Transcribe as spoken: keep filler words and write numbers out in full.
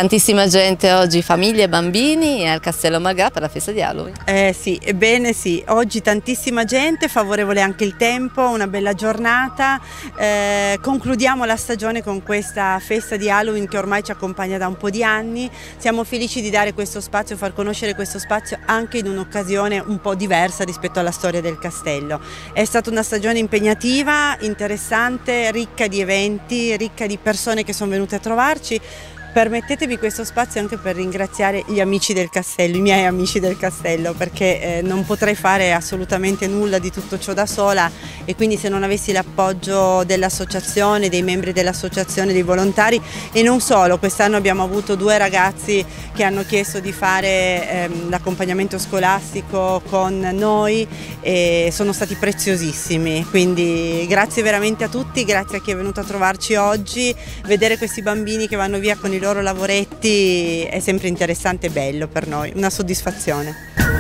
Tantissima gente oggi, famiglie e bambini, al Castello Magà per la festa di Halloween. Eh sì, ebbene sì, oggi tantissima gente, favorevole anche il tempo, una bella giornata. Eh, concludiamo la stagione con questa festa di Halloween che ormai ci accompagna da un po' di anni. Siamo felici di dare questo spazio, far conoscere questo spazio anche in un'occasione un po' diversa rispetto alla storia del castello. È stata una stagione impegnativa, interessante, ricca di eventi, ricca di persone che sono venute a trovarci. Permettetemi questo spazio anche per ringraziare gli amici del castello, i miei amici del castello, perché eh, non potrei fare assolutamente nulla di tutto ciò da sola e quindi se non avessi l'appoggio dell'associazione, dei membri dell'associazione, dei volontari e non solo. Quest'anno abbiamo avuto due ragazzi che hanno chiesto di fare ehm, l'accompagnamento scolastico con noi e sono stati preziosissimi, quindi grazie veramente a tutti, grazie a chi è venuto a trovarci oggi. Vedere questi bambini che vanno via con i loro lavoretti è sempre interessante e bello per noi, una soddisfazione.